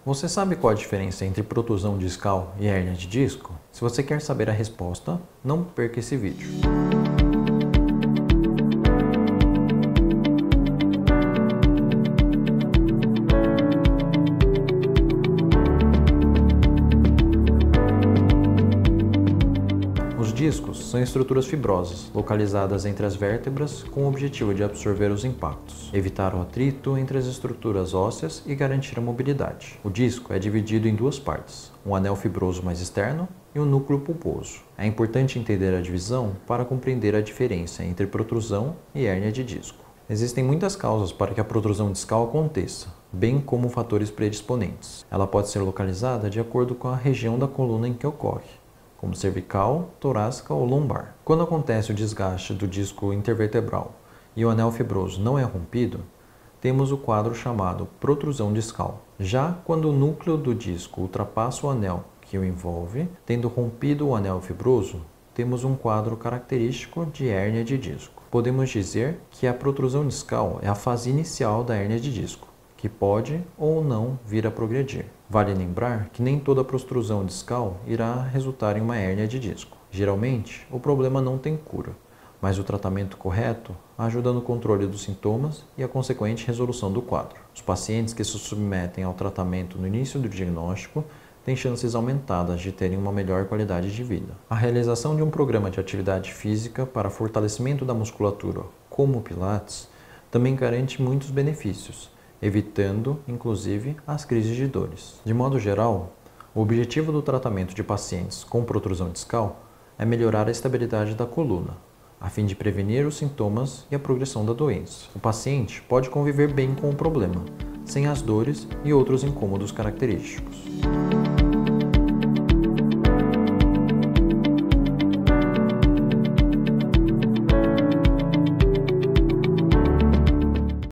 Você sabe qual a diferença entre protrusão discal e hérnia de disco? Se você quer saber a resposta, não perca esse vídeo. Os discos são estruturas fibrosas, localizadas entre as vértebras com o objetivo de absorver os impactos, evitar o atrito entre as estruturas ósseas e garantir a mobilidade. O disco é dividido em duas partes, um anel fibroso mais externo e um núcleo pulposo. É importante entender a divisão para compreender a diferença entre protrusão e hérnia de disco. Existem muitas causas para que a protrusão discal aconteça, bem como fatores predisponentes. Ela pode ser localizada de acordo com a região da coluna em que ocorre, como cervical, torácica ou lombar. Quando acontece o desgaste do disco intervertebral e o anel fibroso não é rompido, temos o quadro chamado protrusão discal. Já quando o núcleo do disco ultrapassa o anel que o envolve, tendo rompido o anel fibroso, temos um quadro característico de hérnia de disco. Podemos dizer que a protrusão discal é a fase inicial da hérnia de disco, que pode ou não vir a progredir. Vale lembrar que nem toda protrusão discal irá resultar em uma hérnia de disco. Geralmente, o problema não tem cura, mas o tratamento correto ajuda no controle dos sintomas e a consequente resolução do quadro. Os pacientes que se submetem ao tratamento no início do diagnóstico têm chances aumentadas de terem uma melhor qualidade de vida. A realização de um programa de atividade física para fortalecimento da musculatura, como o Pilates, também garante muitos benefícios, evitando, inclusive, as crises de dores. De modo geral, o objetivo do tratamento de pacientes com protrusão discal é melhorar a estabilidade da coluna, a fim de prevenir os sintomas e a progressão da doença. O paciente pode conviver bem com o problema, sem as dores e outros incômodos característicos.